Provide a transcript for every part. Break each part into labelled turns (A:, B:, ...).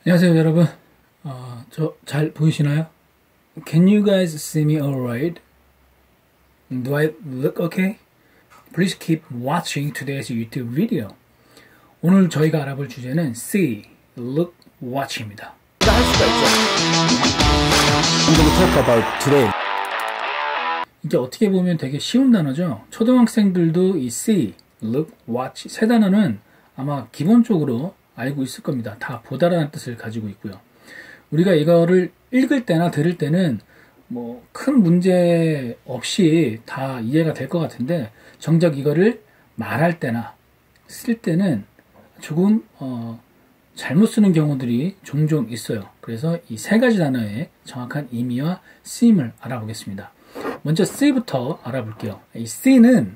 A: 안녕하세요 여러분. 저 잘 보이시나요? Can you guys see me alright? Do I look okay? Please keep watching today's YouTube video. 오늘 저희가 알아볼 주제는 see, look, watch입니다.
B: 할 수가 있죠. I'm going to talk about today.
A: 이게 어떻게 보면 되게 쉬운 단어죠. 초등학생들도 이 see, look, watch 세 단어는 아마 기본적으로 알고 있을 겁니다. 다 보다라는 뜻을 가지고 있고요. 우리가 이거를 읽을 때나 들을 때는 뭐 큰 문제 없이 다 이해가 될 것 같은데 정작 이거를 말할 때나 쓸 때는 조금 잘못 쓰는 경우들이 종종 있어요. 그래서 이 세 가지 단어의 정확한 의미와 쓰임을 알아보겠습니다. 먼저 see부터 알아볼게요. 이 see는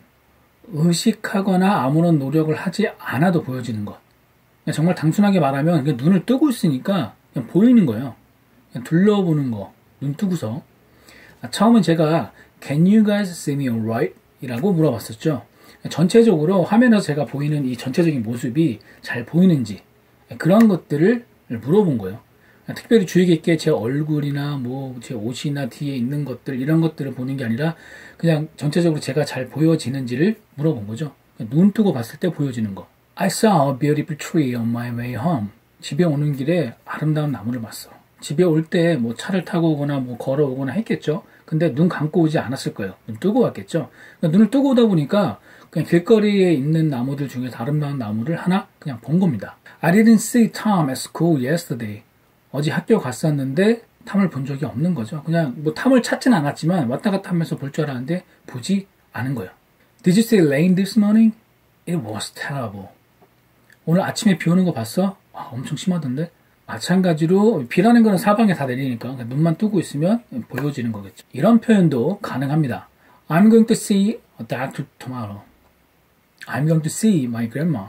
A: 의식하거나 아무런 노력을 하지 않아도 보여지는 것. 정말 단순하게 말하면 그냥 눈을 뜨고 있으니까 그냥 보이는 거예요. 그냥 둘러보는 거, 눈 뜨고서. 처음엔 제가 Can you guys see me alright? 이라고 물어봤었죠. 전체적으로 화면에서 제가 보이는 이 전체적인 모습이 잘 보이는지 그런 것들을 물어본 거예요. 특별히 주의 깊게 제 얼굴이나 뭐 제 옷이나 뒤에 있는 것들 이런 것들을 보는 게 아니라 그냥 전체적으로 제가 잘 보여지는지를 물어본 거죠. 눈 뜨고 봤을 때 보여지는 거. I saw a beautiful tree on my way home. 집에 오는 길에 아름다운 나무를 봤어. 집에 올 때 뭐 차를 타고 오거나 뭐 걸어오거나 했겠죠. 근데 눈 감고 오지 않았을 거예요. 눈 뜨고 왔겠죠. 그러니까 눈을 뜨고 오다 보니까 그냥 길거리에 있는 나무들 중에 아름다운 나무를 하나 그냥 본 겁니다. I didn't see Tom at school yesterday. 어제 학교 갔었는데 탐을 본 적이 없는 거죠. 그냥 뭐 탐을 찾진 않았지만 왔다 갔다 하면서 볼 줄 알았는데 보지 않은 거예요. Did you see rain this morning? It was terrible. 오늘 아침에 비 오는 거 봤어? 엄청 심하던데? 마찬가지로 비라는 거는 사방에 다 내리니까 눈만 뜨고 있으면 보여지는 거겠죠. 이런 표현도 가능합니다. I'm going to see a doctor tomorrow. I'm going to see my grandma.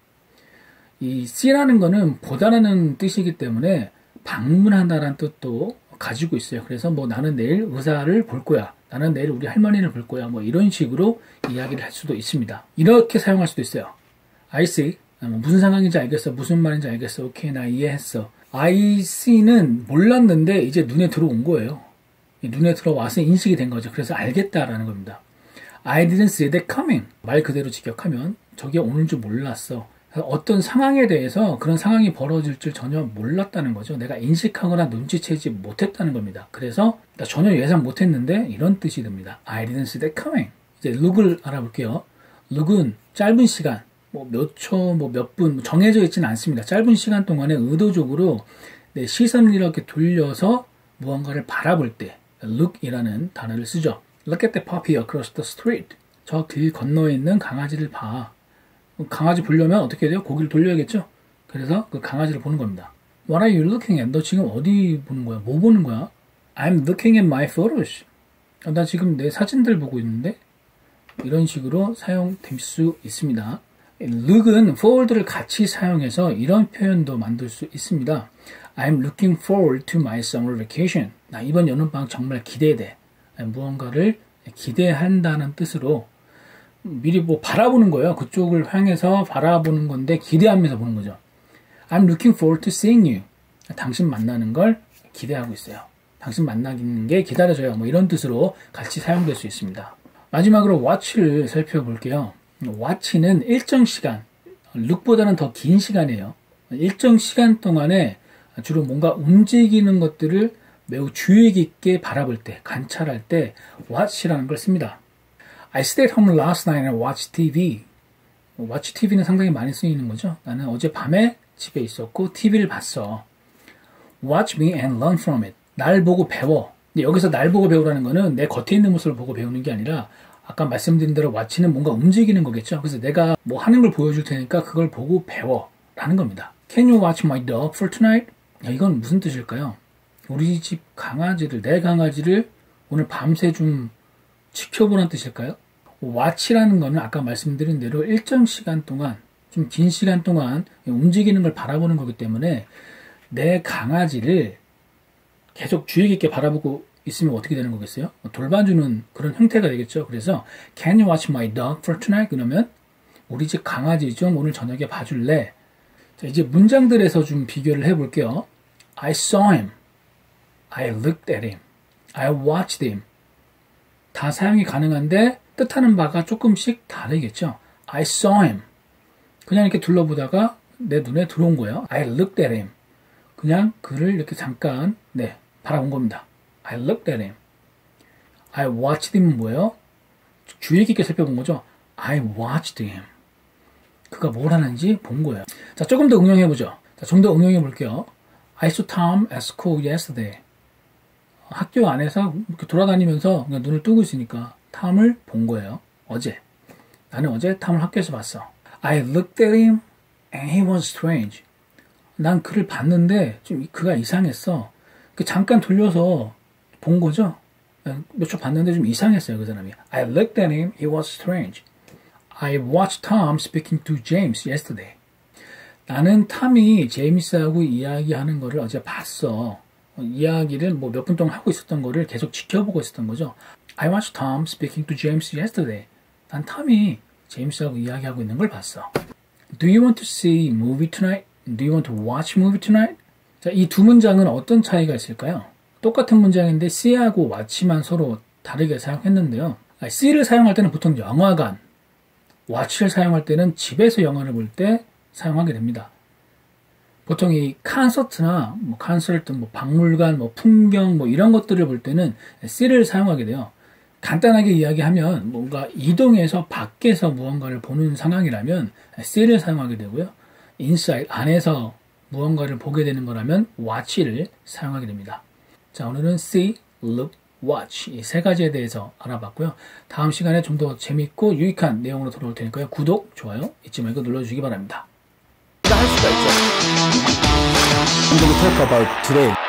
A: 이 see라는 거는 보다라는 뜻이기 때문에 방문한다라는 뜻도 가지고 있어요. 그래서 뭐 나는 내일 의사를 볼 거야. 나는 내일 우리 할머니를 볼 거야. 뭐 이런 식으로 이야기를 할 수도 있습니다. 이렇게 사용할 수도 있어요. I see. 무슨 상황인지 알겠어. 무슨 말인지 알겠어. 오케이, 나 이해했어. I see는 몰랐는데 이제 눈에 들어온 거예요. 눈에 들어와서 인식이 된 거죠. 그래서 알겠다라는 겁니다. I didn't see that coming. 말 그대로 직역하면 저게 오는 줄 몰랐어. 어떤 상황에 대해서 그런 상황이 벌어질 줄 전혀 몰랐다는 거죠. 내가 인식하거나 눈치채지 못했다는 겁니다. 그래서 나 전혀 예상 못했는데 이런 뜻이 됩니다. I didn't see that coming. 이제 look을 알아볼게요. look은 짧은 시간, 뭐 몇 초, 뭐 몇 분 정해져 있지는 않습니다. 짧은 시간 동안에 의도적으로 내 시선을 이렇게 돌려서 무언가를 바라볼 때 look이라는 단어를 쓰죠. Look at the puppy across the street. 저 길 건너에 있는 강아지를 봐. 강아지 보려면 어떻게 돼요? 고개를 돌려야겠죠? 그래서 그 강아지를 보는 겁니다. What are you looking at? 너 지금 어디 보는 거야? 뭐 보는 거야? I'm looking at my photos. 나 지금 내 사진들 보고 있는데 이런 식으로 사용될 수 있습니다. look은 forward를 같이 사용해서 이런 표현도 만들 수 있습니다. I'm looking forward to my summer vacation. 나 이번 여름방학 정말 기대돼. 무언가를 기대한다는 뜻으로 미리 뭐 바라보는 거예요. 그쪽을 향해서 바라보는 건데 기대하면서 보는 거죠. I'm looking forward to seeing you. 당신 만나는 걸 기대하고 있어요. 당신 만나는 게 기다려져요. 뭐 이런 뜻으로 같이 사용될 수 있습니다. 마지막으로 watch를 살펴볼게요. watch는 일정 시간, look보다는 더 긴 시간이에요. 일정 시간 동안에 주로 뭔가 움직이는 것들을 매우 주의 깊게 바라볼 때, 관찰할 때 watch라는 걸 씁니다. I stayed home last night and watched TV. watch TV는 상당히 많이 쓰이는 거죠. 나는 어제 밤에 집에 있었고 TV를 봤어. Watch me and learn from it. 날 보고 배워. 근데 여기서 날 보고 배우라는 거는 내 겉에 있는 모습을 보고 배우는 게 아니라 아까 말씀드린 대로 watch는 뭔가 움직이는 거겠죠. 그래서 내가 뭐 하는 걸 보여줄 테니까 그걸 보고 배워 라는 겁니다. Can you watch my dog for tonight? 이건 무슨 뜻일까요? 우리 집 강아지를, 내 강아지를 오늘 밤새 좀 지켜보라는 뜻일까요? watch라는 거는 아까 말씀드린 대로 일정 시간 동안, 좀 긴 시간 동안 움직이는 걸 바라보는 거기 때문에 내 강아지를 계속 주의 깊게 바라보고 있으면 어떻게 되는 거겠어요? 돌봐주는 그런 형태가 되겠죠. 그래서 Can you watch my dog for tonight? 그러면 우리 집 강아지 좀 오늘 저녁에 봐줄래? 자, 이제 문장들에서 좀 비교를 해볼게요. I saw him. I looked at him. I watched him. 다 사용이 가능한데 뜻하는 바가 조금씩 다르겠죠. I saw him. 그냥 이렇게 둘러보다가 내 눈에 들어온 거예요. I looked at him. 그냥 그를 이렇게 잠깐 바라본 겁니다. I looked at him. I watched him은 뭐예요? 주의 깊게 살펴본 거죠. I watched him. 그가 뭘 하는지 본 거예요. 자, 조금 더 응용해보죠. 자, 좀 더 응용해 볼게요. I saw Tom at school yesterday. 학교 안에서 이렇게 돌아다니면서 그냥 눈을 뜨고 있으니까 탐을 본 거예요. 어제. 나는 어제 탐을 학교에서 봤어. I looked at him and he was strange. 난 그를 봤는데 좀 그가 이상했어. 잠깐 돌려서 본 거죠. 몇 초 봤는데 좀 이상했어요, 그 사람이. I looked at him, he was strange. I watched Tom speaking to James yesterday. 나는 탐이 제임스하고 이야기하는 거를 어제 봤어. 이야기를 뭐 몇 분 동안 하고 있었던 거를 계속 지켜보고 있었던 거죠. I watched Tom speaking to James yesterday. 난 탐이 제임스하고 이야기하고 있는 걸 봤어. Do you want to see movie tonight? Do you want to watch movie tonight? 자, 이 두 문장은 어떤 차이가 있을까요? 똑같은 문장인데 see하고 watch만 서로 다르게 사용했는데요. see를 사용할 때는 보통 영화관, watch를 사용할 때는 집에서 영화를 볼 때 사용하게 됩니다. 보통 이 콘서트나 콘서트, 박물관, 풍경 이런 것들을 볼 때는 see를 사용하게 돼요. 간단하게 이야기하면 뭔가 이동해서 밖에서 무언가를 보는 상황이라면 see를 사용하게 되고요. inside, 안에서 무언가를 보게 되는 거라면 watch를 사용하게 됩니다. 자, 오늘은 see, look, watch 이 세 가지에 대해서 알아봤고요. 다음 시간에 좀 더 재밌고 유익한 내용으로 돌아올 테니까요. 구독, 좋아요 잊지 말고 눌러주시기 바랍니다.
B: 할 수가 있죠. I'm going to talk about today.